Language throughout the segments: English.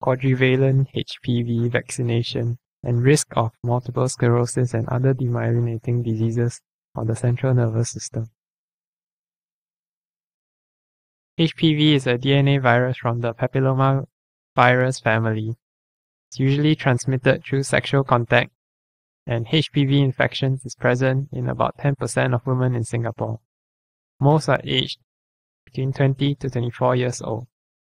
quadrivalent HPV vaccination and risk of multiple sclerosis and other demyelinating diseases of the central nervous system. HPV is a DNA virus from the Papillomavirus family. It's usually transmitted through sexual contact, and HPV infections is present in about 10% of women in Singapore. Most are aged between 20 to 24 years old.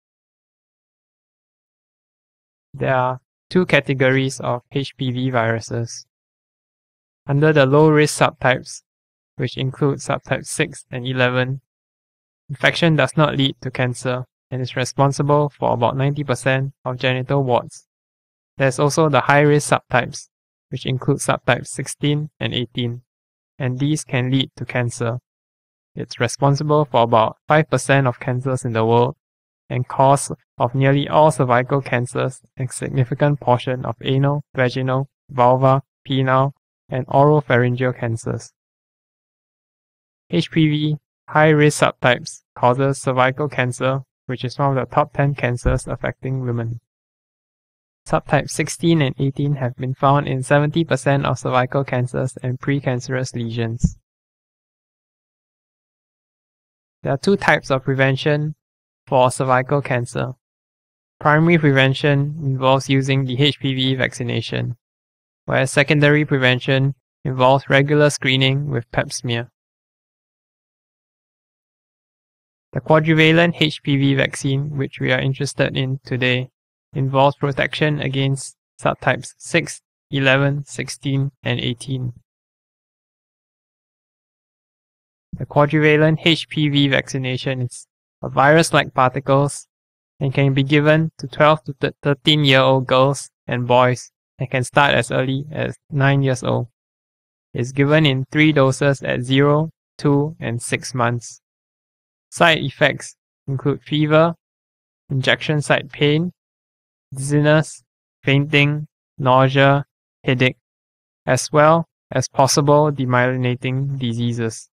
There are two categories of HPV viruses. Under the low-risk subtypes, which include subtypes 6 and 11, infection does not lead to cancer and is responsible for about 90% of genital warts. There's also the high-risk subtypes, which include subtypes 16 and 18, and these can lead to cancer. It's responsible for about 5% of cancers in the world and cause of nearly all cervical cancers and a significant portion of anal, vaginal, vulvar, penile, and oropharyngeal cancers. HPV high-risk subtypes causes cervical cancer, which is one of the top 10 cancers affecting women. Subtypes 16 and 18 have been found in 70% of cervical cancers and precancerous lesions. There are two types of prevention for cervical cancer. Primary prevention involves using the HPV vaccination, whereas secondary prevention involves regular screening with pap smear. The quadrivalent HPV vaccine, which we are interested in today, involves protection against subtypes 6, 11, 16, and 18. The quadrivalent HPV vaccination is a virus-like particles and can be given to 12 to 13-year-old girls and boys and can start as early as 9 years old. It is given in 3 doses at 0, 2, and 6 months. Side effects include fever, injection site pain, dizziness, fainting, nausea, headache, as well as possible demyelinating diseases.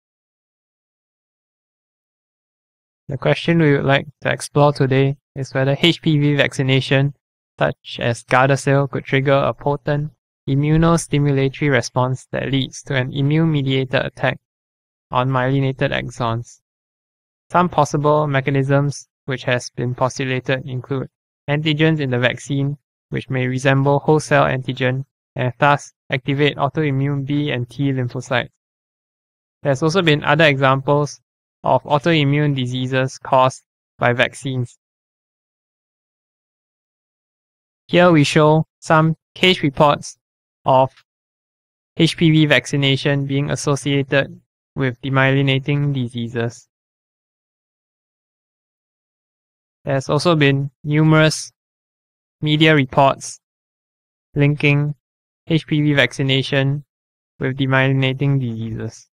The question we would like to explore today is whether HPV vaccination, such as Gardasil, could trigger a potent immunostimulatory response that leads to an immune-mediated attack on myelinated axons. Some possible mechanisms which has been postulated include antigens in the vaccine, which may resemble whole cell antigen and thus activate autoimmune B and T lymphocytes. There's also been other examples of autoimmune diseases caused by vaccines. Here we show some case reports of HPV vaccination being associated with demyelinating diseases. There's also been numerous media reports linking HPV vaccination with demyelinating diseases.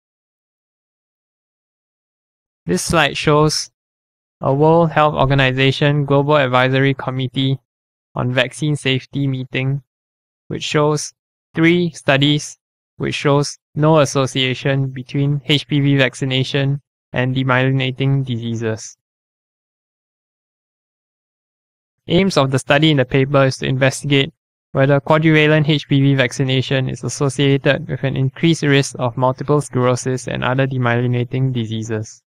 This slide shows a World Health Organization Global Advisory Committee on Vaccine Safety meeting, which shows 3 studies which shows no association between HPV vaccination and demyelinating diseases. Aims of the study in the paper is to investigate whether quadrivalent HPV vaccination is associated with an increased risk of multiple sclerosis and other demyelinating diseases.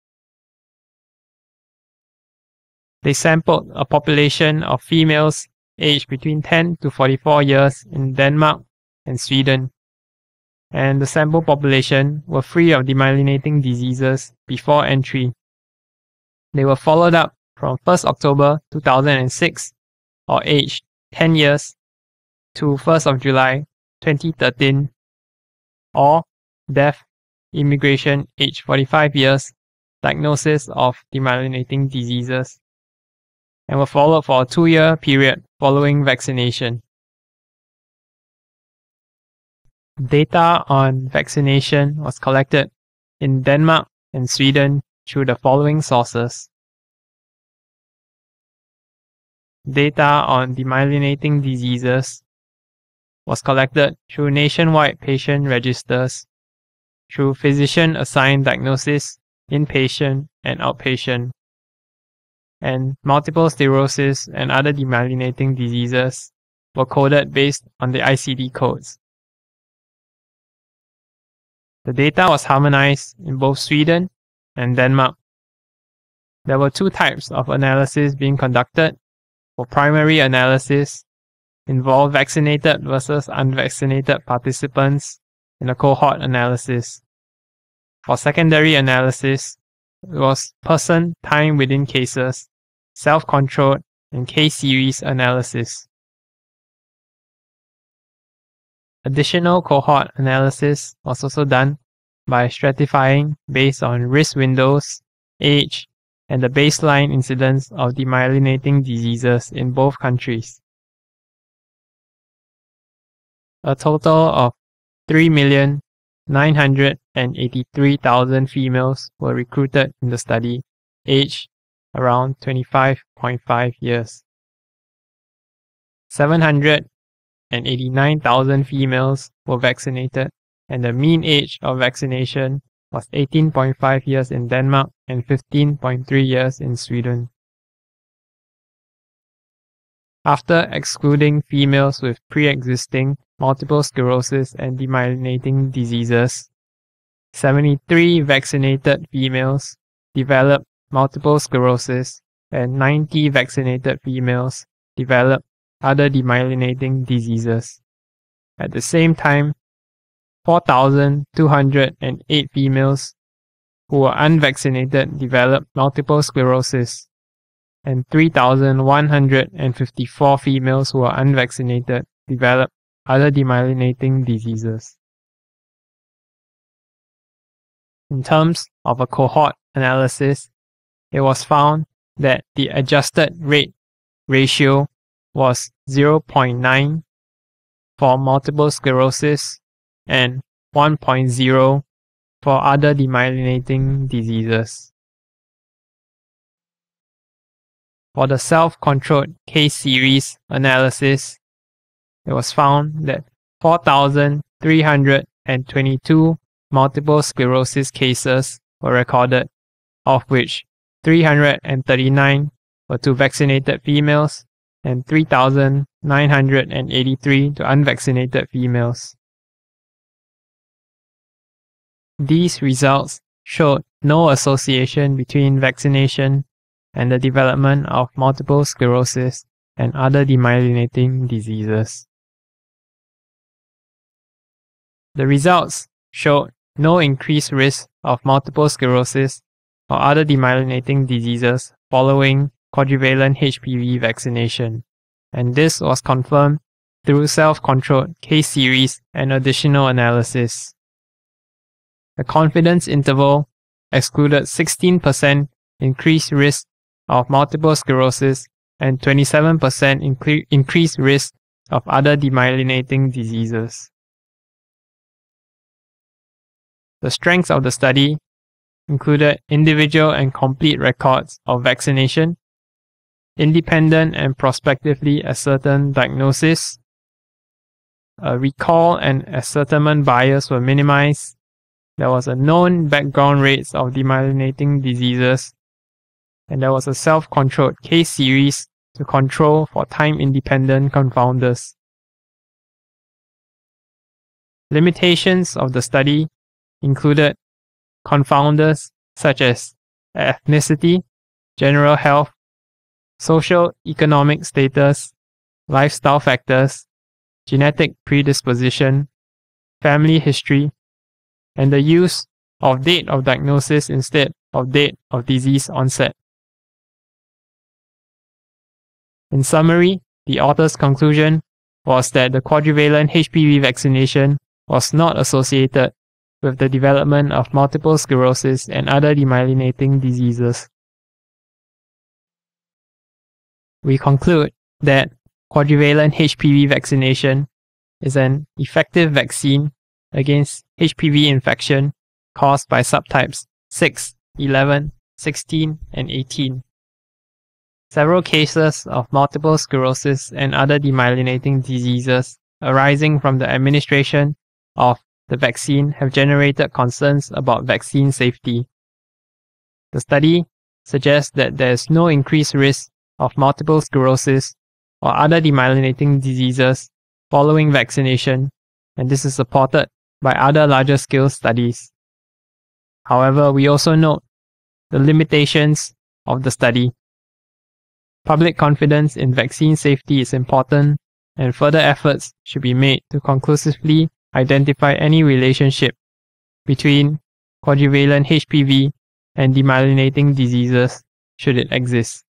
They sampled a population of females aged between 10 to 44 years in Denmark and Sweden, and the sample population were free of demyelinating diseases before entry. They were followed up from 1st October 2006 or aged 10 years to 1st of July 2013 or death, immigration age 45 years, diagnosis of demyelinating diseases, and were followed for a 2-year period following vaccination. Data on vaccination was collected in Denmark and Sweden through the following sources. Data on demyelinating diseases was collected through nationwide patient registers, through physician-assigned diagnosis, inpatient and outpatient. and multiple sclerosis and other demyelinating diseases were coded based on the ICD codes. The data was harmonized in both Sweden and Denmark. There were two types of analysis being conducted. For primary analysis, involved vaccinated versus unvaccinated participants in a cohort analysis. For secondary analysis, it was person time within cases, self-controlled, and case series analysis. Additional cohort analysis was also done by stratifying based on risk windows, age, and the baseline incidence of demyelinating diseases in both countries. A total of 3,983,000 females were recruited in the study, aged around 25.5 years. 789,000 females were vaccinated, and the mean age of vaccination was 18.5 years in Denmark and 15.3 years in Sweden. After excluding females with pre-existing multiple sclerosis and demyelinating diseases, 73 vaccinated females developed multiple sclerosis and 90 vaccinated females developed other demyelinating diseases. At the same time, 4,208 females who were unvaccinated developed multiple sclerosis, and 3,154 females who were unvaccinated developed other demyelinating diseases. In terms of a cohort analysis, it was found that the adjusted rate ratio was 0.9 for multiple sclerosis and 1.0 for other demyelinating diseases. For the self-controlled case series analysis, it was found that 4,322 multiple sclerosis cases were recorded, of which 339 were to vaccinated females and 3,983 to unvaccinated females. These results showed no association between vaccination and the development of multiple sclerosis and other demyelinating diseases. The results showed no increased risk of multiple sclerosis or other demyelinating diseases following quadrivalent HPV vaccination, and this was confirmed through self-controlled case series and additional analysis. The confidence interval excluded 16% increased risk of multiple sclerosis and 27% increased risk of other demyelinating diseases. The strengths of the study included individual and complete records of vaccination, independent and prospectively ascertained diagnosis, recall and ascertainment bias were minimized, there was a known background rates of demyelinating diseases, and there was a self-controlled case series to control for time-independent confounders. Limitations of the study included confounders such as ethnicity, general health, social economic status, lifestyle factors, genetic predisposition, family history, and the use of date of diagnosis instead of date of disease onset. In summary, the author's conclusion was that the quadrivalent HPV vaccination was not associated with the development of multiple sclerosis and other demyelinating diseases. We conclude that quadrivalent HPV vaccination is an effective vaccine against HPV infection caused by subtypes 6, 11, 16, and 18. Several cases of multiple sclerosis and other demyelinating diseases arising from the administration of the vaccine have generated concerns about vaccine safety. The study suggests that there is no increased risk of multiple sclerosis or other demyelinating diseases following vaccination, and this is supported by other larger scale studies. However, we also note the limitations of the study. Public confidence in vaccine safety is important, and further efforts should be made to conclusively identify any relationship between quadrivalent HPV and demyelinating diseases should it exist.